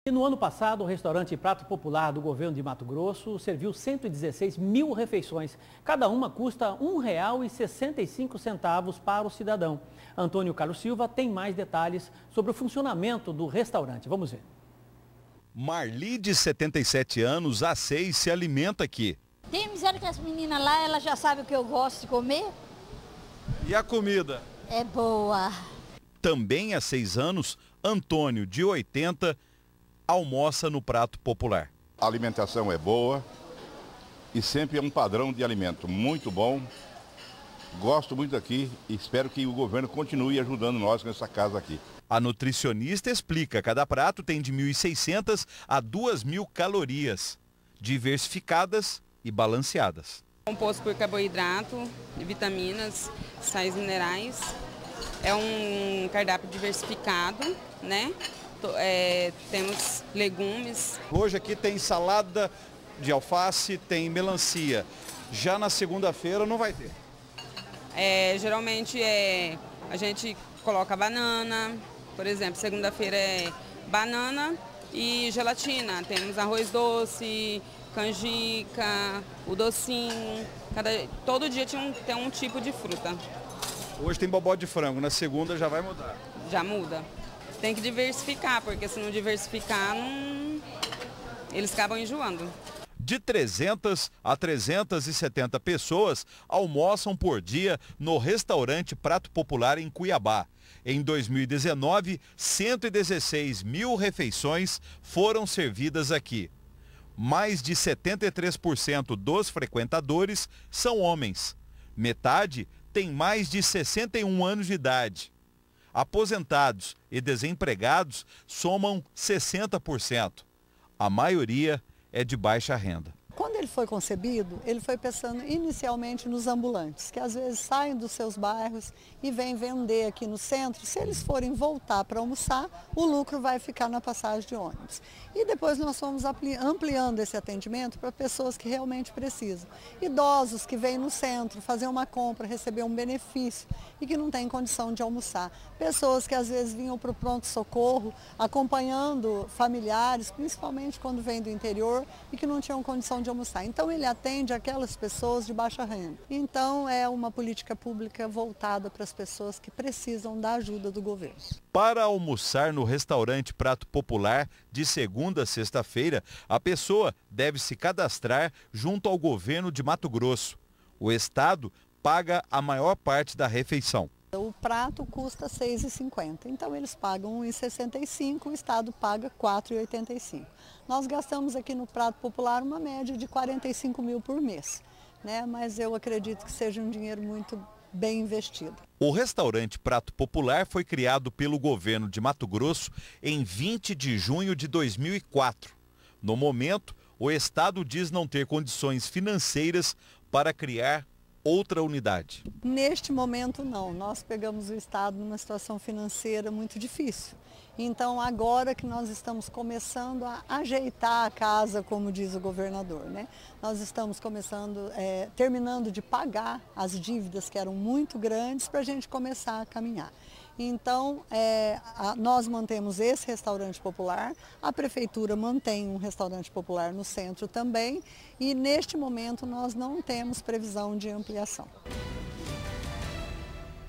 E no ano passado, o restaurante Prato Popular do governo de Mato Grosso serviu 116 mil refeições. Cada uma custa R$ 1,65 para o cidadão. Antônio Carlos Silva tem mais detalhes sobre o funcionamento do restaurante. Vamos ver. Marli, de 77 anos, há 6, se alimenta aqui. Tem miséria que as meninas lá, elas já sabem o que eu gosto de comer. E a comida? É boa. Também há 6 anos, Antônio, de 80, almoça no Prato Popular. A alimentação é boa e sempre é um padrão de alimento muito bom. Gosto muito aqui e espero que o governo continue ajudando nós nessa casa aqui. A nutricionista explica, cada prato tem de 1.600 a 2.000 calorias, diversificadas e balanceadas. Composto por carboidrato, vitaminas, sais minerais. É um cardápio diversificado, né? Temos legumes. Hoje aqui tem salada de alface, tem melancia. Já na segunda-feira não vai ter. Geralmente a gente coloca banana, por exemplo, segunda-feira é banana e gelatina. Temos arroz doce, canjica, o docinho. Todo dia tem um tipo de fruta. Hoje tem bobó de frango, na segunda já vai mudar. Já muda. Tem que diversificar, porque se não diversificar, eles acabam enjoando. De 300 a 370 pessoas almoçam por dia no restaurante Prato Popular em Cuiabá. Em 2019, 116 mil refeições foram servidas aqui. Mais de 73% dos frequentadores são homens. Metade tem mais de 61 anos de idade. Aposentados e desempregados somam 60%. A maioria é de baixa renda. Quando ele foi concebido, ele foi pensando inicialmente nos ambulantes, que às vezes saem dos seus bairros e vêm vender aqui no centro. Se eles forem voltar para almoçar, o lucro vai ficar na passagem de ônibus. E depois nós fomos ampliando esse atendimento para pessoas que realmente precisam. Idosos que vêm no centro fazer uma compra, receber um benefício e que não têm condição de almoçar. Pessoas que às vezes vinham para o pronto-socorro acompanhando familiares, principalmente quando vêm do interior e que não tinham condição de almoçar. Então ele atende aquelas pessoas de baixa renda. Então é uma política pública voltada para as pessoas que precisam da ajuda do governo. Para almoçar no restaurante Prato Popular, de segunda a sexta-feira, a pessoa deve se cadastrar junto ao governo de Mato Grosso. O estado paga a maior parte da refeição. O prato custa R$ 6,50, então eles pagam R$ 1,65, o estado paga R$ 4,85. Nós gastamos aqui no Prato Popular uma média de 45 mil por mês, né? Mas eu acredito que seja um dinheiro muito bem investido. O restaurante Prato Popular foi criado pelo governo de Mato Grosso em 20 de junho de 2004. No momento, o estado diz não ter condições financeiras para criar outra unidade. Neste momento não, nós pegamos o estado numa situação financeira muito difícil. Então agora que nós estamos começando a ajeitar a casa, como diz o governador, né? Nós estamos terminando de pagar as dívidas que eram muito grandes para a gente começar a caminhar. Então, nós mantemos esse restaurante popular, a prefeitura mantém um restaurante popular no centro também e neste momento nós não temos previsão de ampliação.